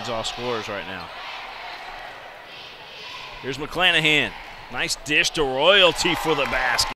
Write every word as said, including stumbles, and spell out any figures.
leads all scorers right now. Here's McClanahan. Nice dish to Royalty for the basket.